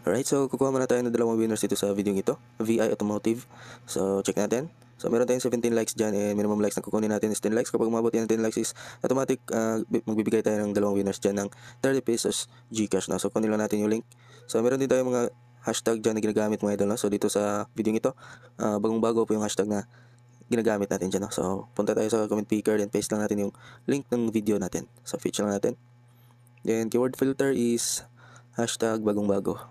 Alright, so kukuha muna tayo ng dalawang winners dito sa video ito, VI Automotive. So check natin. So meron tayong 17 likes dyan and minimum likes na kukunin natin is 10 likes. Kapag umabot yan ng 10 likes is automatic magbibigay tayo ng dalawang winners dyan ng 30 pesos Gcash na. So kunin lang natin yung link. So meron din tayong mga hashtag dyan na ginagamit mga idol. No? So dito sa video ito, bagong-bago po yung hashtag na ginagamit natin dyan. No? So punta tayo sa comment picker and paste lang natin yung link ng video natin. So feature lang natin. Then keyword filter is hashtag bagong-bago.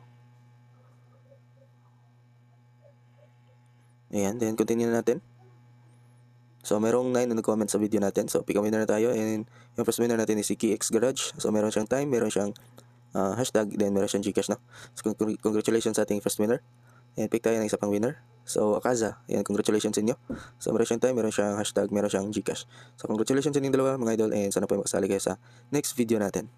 Ayan, then continue na natin. So merong 9 na nag-comment sa video natin. So pick a winner na tayo and yung first winner natin is si KX Garage. So meron siyang time, meron siyang hashtag, then meron siyang Gcash na. So congratulations sa ating first winner. And pick tayo ng isa pang winner. So Akaza, ayan, congratulations sa inyo. So meron siyang time, meron siyang hashtag, meron siyang Gcash. So congratulations sa inyong dalawa mga idol and sana po makasali kayo sa next video natin.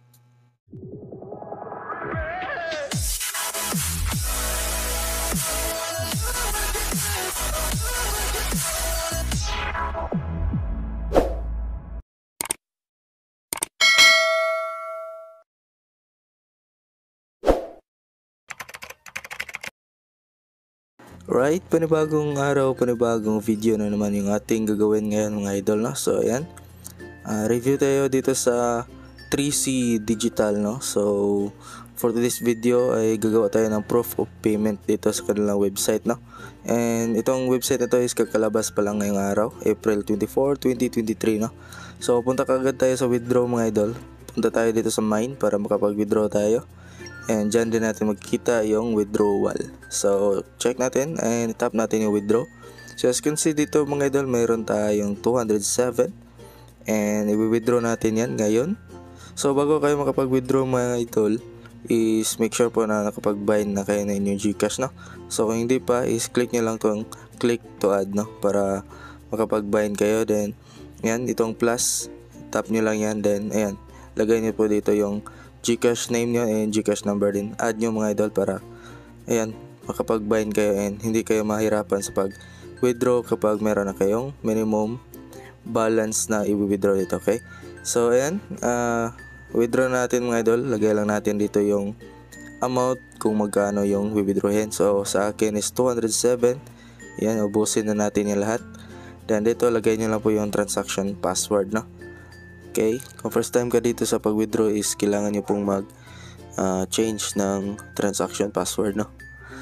Right, panibagong araw, panibagong video na naman yung ating gagawin ngayon mga idol, no? So ayan, review tayo dito sa 3C Digital, no? So for this video ay gagawa tayo ng proof of payment dito sa kanilang website, no? And itong website na to is kakalabas pa lang ngayong araw, April 24, 2023, no? So punta kagad tayo sa withdraw mga idol. Punta tayo dito sa mine para makapag-withdraw tayo. And dyan din natin magkita yung withdrawal. So check natin and tap natin yung withdraw. So as you can see dito mga idol, mayroon tayong 207 and i-withdraw natin yan ngayon. So bago kayo makapag-withdraw mga idol, is make sure po na nakapag-bind na kayo na inyong Gcash, no? So kung hindi pa, is click nyo lang itong click to add, no? Para makapag-bind kayo. Then yan, itong plus, tap nyo lang yan. Then ayan, lagay nyo po dito yung Gcash name nyo and Gcash number din. Add nyo mga idol para ayan, makapag-bind kayo and hindi kayo mahirapan sa pag-withdraw kapag meron na kayong minimum balance na i-withdraw dito, okay? So ayan, withdraw natin mga idol. Lagay lang natin dito yung amount kung magkano yung withdrawin. So sa akin is 207. Ayan, ubusin na natin yung lahat. Then dito lagay nyo lang po yung transaction password, no? Okay, kung first time ka dito sa pag-withdraw is kailangan nyo pong mag-change ng transaction password, no?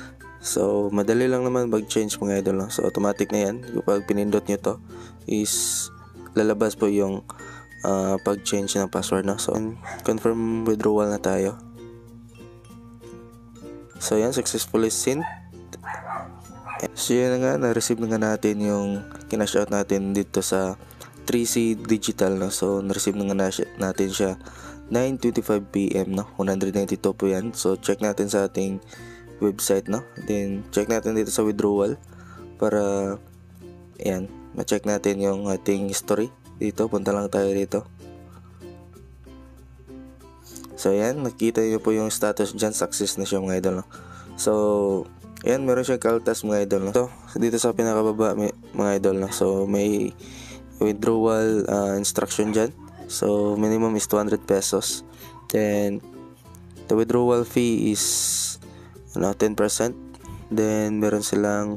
So, madali lang naman mag-change mga idol, no? So, automatic na yan. Kapag pinindot nyo to, is lalabas po yung pag-change ng password, no? So, confirm withdrawal na tayo. So, yan, successfully sent. So, yun na nga, na-receive na nga natin yung kinash out natin dito sa 3C Digital, no? So na-receive na nga natin siya 9:25 PM, no? 192 po yan. So check natin sa ating website, no? Then check natin dito sa withdrawal para ayan, ma-check natin yung ating history dito. Punta lang tayo dito. So ayan, nakita niyo po yung status dyan, success na siya mga idol, no? So ayan, meron siyang kaltas mga idol, no? So dito sa pinakababa mga idol, no? So may withdrawal instruction dyan. So minimum is 200 pesos. Then the withdrawal fee is 10%. Then meron silang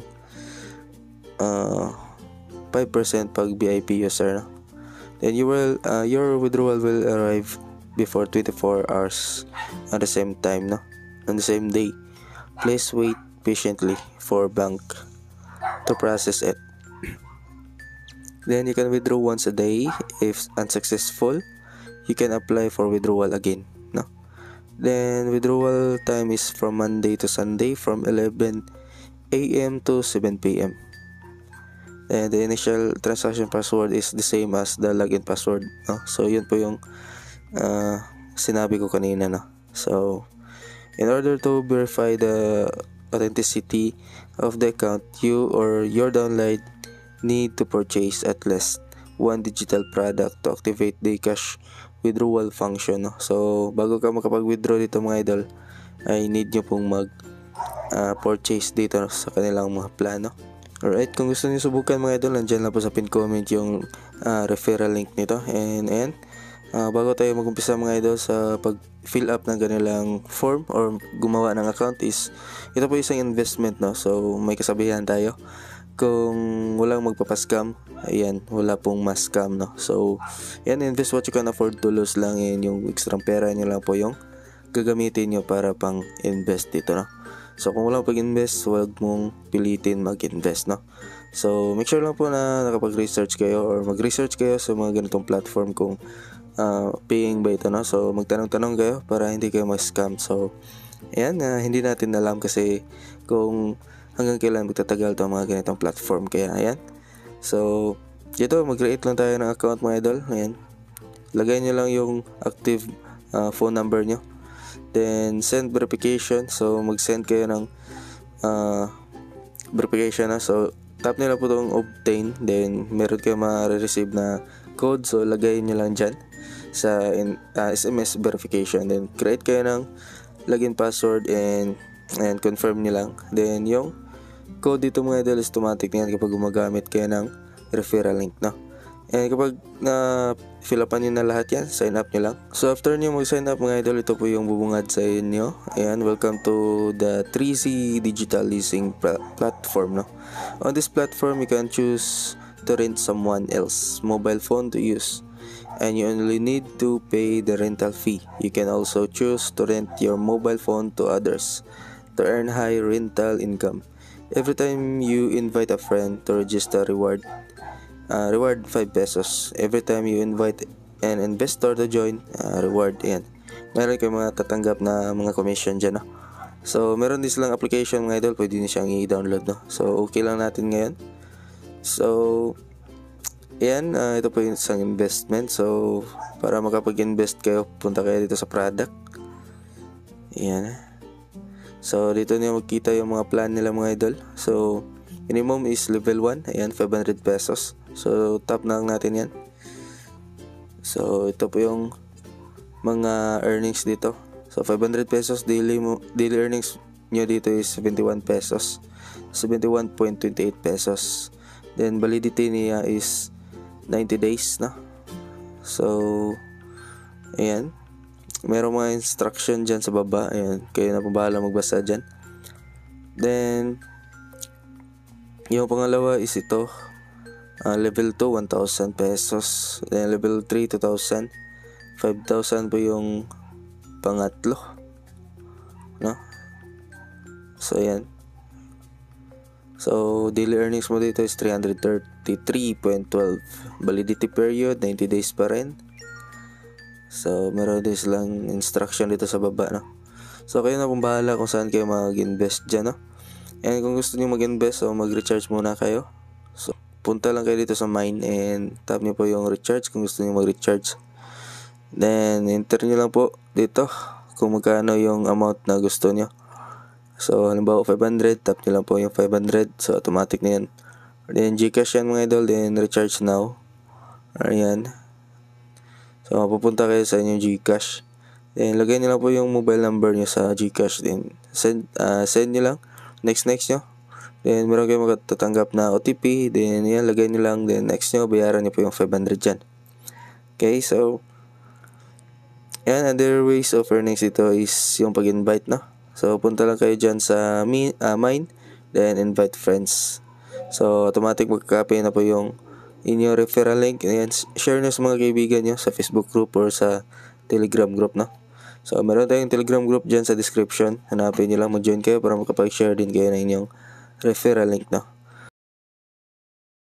5% pag VIP user, no? Then your withdrawal will arrive before 24 hours at the same time, no? On the same day. Please wait patiently for bank to process it. Then you can withdraw once a day. If unsuccessful, you can apply for withdrawal again, no? Then withdrawal time is from Monday to Sunday from 11 AM to 7 PM. And the initial transaction password is the same as the login password, no? So yun po yung sinabi ko kanina, no? So in order to verify the authenticity of the account, you or your downline need to purchase at least one digital product to activate the cash withdrawal function, no? So bago ka makapag-withdraw dito mga idol, ay need nyo pong mag-purchase dito sa kanilang mga plano. Alright, kung gusto niyo subukan mga idol, nandyan lang po sa pin comment yung referral link nito. And bago tayo mag-umpisa mga idol sa pag-fill up ng kanilang form or gumawa ng account is ito po isang investment, no? So may kasabihan tayo, kung walang magpapascam, ayan, wala pong mas scam, no? So yan, invest what you can afford to lose lang. Yan, yung extra pera nyo lang po yung gagamitin nyo para pang invest dito, no? So kung walang pag-invest, huwag mong pilitin mag-invest, no? So make sure lang po na nakapag-research kayo or mag-research kayo sa mga ganitong platform kung paying ba ito, no? So magtanong-tanong kayo para hindi kayo ma-scam. So ayan, hindi natin alam kasi kung hanggang kailan magtatagal to mga ganitong platform. Kaya ayan, so dito mag-create lang tayo ng account mga idol. Ayan, lagay nyo lang yung active phone number nyo, then send verification. So mag-send kayo ng verification, na. So tap nyo lang po itong obtain, then meron kayo ma-receive na code. So lagay nyo lang dyan sa SMS verification, then create kayo ng login password and confirm nyo lang. Then yung code dito mga idol is automatic na yan kapag gumagamit kayo ng referral link, no? And kapag fill upan nyo na lahat yan, sign up nyo lang. So after nyo mag-sign up mga idol, ito po yung bubungad sa inyo. Ayan, welcome to the 3C digital leasing platform, no? On this platform, you can choose to rent someone else mobile phone to use, and you only need to pay the rental fee. You can also choose to rent your mobile phone to others to earn high rental income. Every time you invite a friend to register, reward 5 pesos. Every time you invite an investor to join, reward. Ayan, meron kayo mga tatanggap na mga commission dyan, no? So meron din silang application mga idol, pwede nyo siyang i-download, no? So okay lang natin ngayon. So ayan, ito po yung isang investment. So para makapag-invest kayo, punta kayo dito sa product. Ayan, so dito nyo magkita yung mga plan nila mga idol. So minimum is level 1, ayan, 500 pesos. So tap na lang natin yan. So ito po yung mga earnings dito. So 500 pesos daily earnings nyo dito is 71 pesos, 71.28 pesos. Then validity niya is 90 days, na. So ayan, merong mga instruction dyan sa baba. Ayan, kayo na po bahala magbasa dyan. Then yung pangalawa is ito, level 2 1,000 pesos, then level 3 2,000, 5,000 po yung pangatlo, no? So ayan, so daily earnings mo dito is 333.12, validity period 90 days pa rin. So meron din silang instruction dito sa baba, no? So kayo na pong bahala kung saan kayo mag-invest dyan, no? And kung gusto niyo mag-invest o mag-recharge muna kayo, so punta lang kayo dito sa mine and tap niyo po yung recharge kung gusto niyo mag-recharge. Then enter niyo lang po dito kung magkano yung amount na gusto niyo. So halimbawa 500, tap niyo lang po yung 500. So automatic na yan. Then Gcash yan mga idol, then recharge now. Ayan. So mapupunta kayo sa inyong Gcash. Then lagay niyo lang po yung mobile number niyo sa Gcash, then send niyo lang. Next nyo. Then meron kayo magtatanggap na OTP. Then yan, lagay nyo lang. Then next nyo, bayaran nyo po yung 500 dyan. Okay, so yan, other ways of earnings ito is yung pag-invite, no? So punta lang kayo dyan sa mine, then invite friends. So automatic magkaka-copy na po yung inyo referral link. Ayan, share nyo sa mga kaibigan nyo sa Facebook group or sa Telegram group, no? So meron tayong Telegram group dyan sa description. Hanapin nyo lang, mag-join kayo para makapag-share din kayo ng inyong referral link, no?